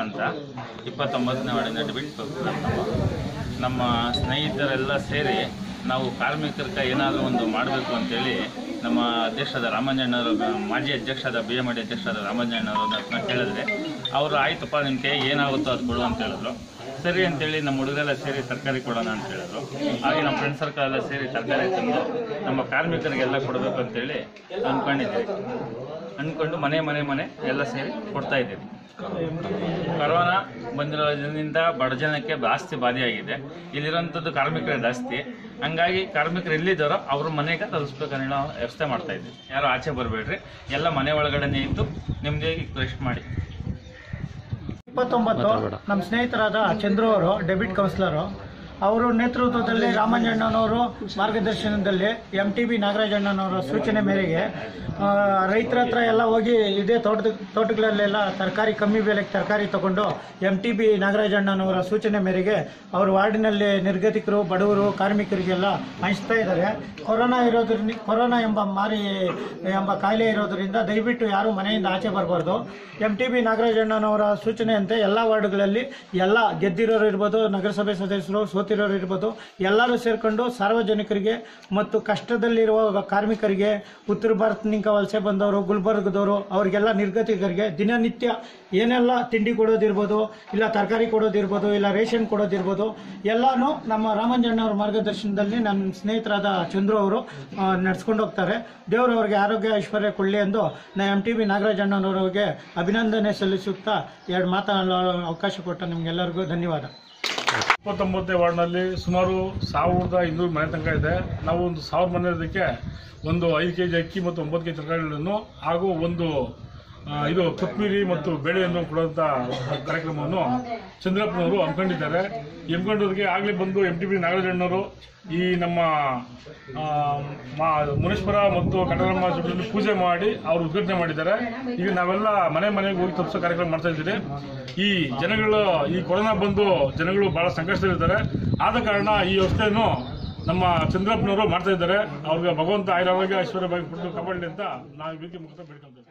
ಅಂತ 29ನೇ ವಾರ್ಡಿನ debit counsellor. ನಮ್ಮ ಸ್ನೇಹಿತರೆಲ್ಲ ಸೇರಿ ನಾವು ಕಾರ್ಮಿಕರಿಗೆ ಏನಾದರೂ ಒಂದು ಮಾಡಬೇಕು ಅಂತೇಳಿ ನಮ್ಮ ಅಧ್ಯಕ್ಷರಾದ ರಾಮಂಜಣ್ಣವರು, ಮಾಜಿ ಅಧ್ಯಕ್ಷರಾದ BMD ಅಧ್ಯಕ್ಷರಾದ ರಾಮಂಜಣ್ಣವ್ರನ್ನ ಕೇಳಿದ್ರೆ ಅವರು ಆಯ್ತಪ್ಪ ನಿಮ್ಮ ಕೈ ಏನಾಗುತ್ತೋ ಅದು ಕೊಡು ಅಂತ ಹೇಳಿದ್ರು. ಸರಿ ಅಂತೇಳಿ ನಮ್ಮ ಹುಡುಗರೆಲ್ಲ ಸೇರಿ ತರಕಾರಿ ಕೊಡೋಣ ಅಂತ ಹೇಳಿದ್ರು. ಹಾಗೆ ನಮ್ಮ ಫ್ರೆಂಡ್ ಸರ್ಕಲ್ ಎಲ್ಲ ಸೇರಿ ತರಕಾರಿ ತಂದು ನಮ್ಮ ಕಾರ್ಮಿಕರಿಗೆಲ್ಲ ಕೊಡಬೇಕು ಅಂತೇಳಿ ಅಂದ್ಕೊಂಡು ಮನೆ ಎಲ್ಲ ಸೇರಿ ಕೊಡ್ತಾ ಇದ್ದೀವಿ. ಕೊರೋನಾ ಬಂದಿರೋದ್ರಿಂದ ಬಡ ಜನಕ್ಕೆ ಜಾಸ್ತಿ ಬಾಧೆಯಾಗಿದೆ. ಇಲ್ಲಿರೋಂಥದ್ದು ಕಾರ್ಮಿಕರೇ ಜಾಸ್ತಿ. ಹಂಗಾಗಿ ಕಾರ್ಮಿಕರು ಎಲ್ಲಿದ್ದಾರೋ ಅವ್ರ ಮನೆಗೆ ತಲುಪಿಸ್ಬೇಕನ್ನೋ ನಾವು ವ್ಯವಸ್ಥೆ ಮಾಡ್ತಾ ಇದ್ದೀವಿ. ಯಾರು ಆಚೆ ಬರಬೇಡ್ರಿ, ಎಲ್ಲ ಮನೆ ಒಳಗಡೆನೇ ಇದ್ದು ನೆಮ್ಮದಿಯಾಗಿ ರೆಸ್ಟ್ ಮಾಡಿ. 29 ನಮ್ಮ ಸ್ನೇಹಿತರಾದ ಚಂದ್ರು ಅವರು, ಡೆಬಿಟ್ ಕೌನ್ಸಿಲರು, ಅವರು ನೇತೃತ್ವದಲ್ಲಿ ರಾಮಂಜಣ್ಣನವರು ಮಾರ್ಗದರ್ಶನದಲ್ಲಿ MTB ನಾಗರಾಜಣ್ಣನವರ ಸೂಚನೆ ಮೇರೆಗೆ ರೈತರ ಹತ್ರ ಎಲ್ಲ ಹೋಗಿ ಇದೇ ತೋಟಗಳಲ್ಲೆಲ್ಲ ತರಕಾರಿ ಕಮ್ಮಿ ಬೆಲೆಗೆ ತರಕಾರಿ ತಗೊಂಡು MTB ನಾಗರಾಜಣ್ಣನವರ ಸೂಚನೆ ಮೇರೆಗೆ ಅವರು ವಾರ್ಡಿನಲ್ಲಿ ನಿರ್ಗತಿಕರು, ಬಡವರು, ಕಾರ್ಮಿಕರಿಗೆಲ್ಲ ಹಂಚ್ತಾ ಇದ್ದಾರೆ. ಕೊರೋನಾ ಎಂಬ ಕಾಯಿಲೆ ಇರೋದ್ರಿಂದ ದಯವಿಟ್ಟು ಯಾರು ಮನೆಯಿಂದ ಆಚೆ ಬರಬಾರ್ದು. MTB ನಾಗರಾಜಣ್ಣನವರ ಸೂಚನೆಯಂತೆ ಎಲ್ಲ ವಾರ್ಡ್ಗಳಲ್ಲಿ ಎಲ್ಲ ಗೆದ್ದಿರೋರು ಇರ್ಬೋದು, ನಗರಸಭೆ ಸದಸ್ಯರು, ಸೋತಿರೋರು ಇರ್ಬೋದು, ಎಲ್ಲರೂ ಸೇರ್ಕೊಂಡು ಸಾರ್ವಜನಿಕರಿಗೆ ಮತ್ತು ಕಷ್ಟದಲ್ಲಿರುವ ಕಾರ್ಮಿಕರಿಗೆ, ಉತ್ತರ ಭಾರತದಿಂದ ವಲಸೆ ಬಂದವರು, ಗುಲ್ಬರ್ಗದವರು, ಅವರಿಗೆಲ್ಲ ನಿರ್ಗತಿಕರಿಗೆ ದಿನನಿತ್ಯ ಏನೆಲ್ಲ ತಿಂಡಿ ಕೊಡೋದಿರ್ಬೋದು, ಇಲ್ಲ ತರಕಾರಿ ಕೊಡೋದಿರ್ಬೋದು, ಇಲ್ಲ ರೇಷನ್ ಕೊಡೋದಿರ್ಬೋದು, ಎಲ್ಲಾನು ನಮ್ಮ ರಾಮಂಜಣ್ಣವ್ರ ಮಾರ್ಗದರ್ಶನದಲ್ಲಿ ನನ್ನ ಸ್ನೇಹಿತರಾದ ಚಂದ್ರು ಅವರು ನಡೆಸ್ಕೊಂಡು ಹೋಗ್ತಾರೆ. ದೇವರು ಅವರಿಗೆ ಆರೋಗ್ಯ ಐಶ್ವರ್ಯ ಕೊಡಲಿ ಎಂದು MTB ನಾಗರಾಜಣ್ಣನವರಿಗೆ ಅಭಿನಂದನೆ ಸಲ್ಲಿಸುತ್ತಾ 2 ಮಾತನಾಡಲು ಅವಕಾಶ ಕೊಟ್ಟ ನಿಮಗೆಲ್ಲರಿಗೂ ಧನ್ಯವಾದ. 29ನೇ ವಾರ್ಡ್ನಲ್ಲಿ ಸುಮಾರು 1200 ಮನೆ ತನಕ ಇದೆ. ನಾವು ಒಂದು 1000 ಮನೆ ಇರೋದಕ್ಕೆ ಒಂದು 5 kg ಅಕ್ಕಿ ಮತ್ತು 9 kg ತರಕಾರಿಗಳನ್ನು ಹಾಗೂ ಒಂದು ಇದು ಕೊತ್ತಂಬರಿ ಮತ್ತು ಬೇಳೆಯನ್ನು ಕೊಡುವಂಥ ಕಾರ್ಯಕ್ರಮವನ್ನು ಚಂದ್ರಪ್ಪನವರು ಹಮ್ಮಿಕೊಂಡಿದ್ದಾರೆ. ಹಮ್ಮಿಕೊಂಡವ್ರಿಗೆ ಆಗಲೇ ಬಂದು MTB ನಾಗರಾಜಣ್ಣವರು ಈ ನಮ್ಮ ಮುನೇಶ್ವರ ಮತ್ತು ಕಟರಮ್ಮ ಸುತ್ತಲೂ ಪೂಜೆ ಮಾಡಿ ಅವರು ಉದ್ಘಾಟನೆ ಮಾಡಿದ್ದಾರೆ. ಈಗ ನಾವೆಲ್ಲ ಮನೆಗೆ ಹೋಗಿ ತಲುಪಿಸೋ ಕಾರ್ಯಕ್ರಮ ಮಾಡ್ತಾ ಇದ್ದೀರಿ. ಈ ಜನಗಳು ಈ ಕೊರೋನಾ ಬಂದು ಜನಗಳು ಬಹಳ ಸಂಕಷ್ಟದಲ್ಲಿದ್ದಾರೆ. ಆದ ಕಾರಣ ಈ ವ್ಯವಸ್ಥೆಯನ್ನು ನಮ್ಮ ಚಂದ್ರಪ್ಪನವರು ಮಾಡ್ತಾ ಇದ್ದಾರೆ. ಅವ್ರಿಗೆ ಭಗವಂತ ಆರೋಗ್ಯ ಐಶ್ವರ್ಯ ಕೊಟ್ಟು ಕಾಪಾಡಲಿ ಅಂತ ನಾವು ಇದಕ್ಕೆ ಮುಖ ಬೇಡ್ಕೊಳ್ತೇವೆ.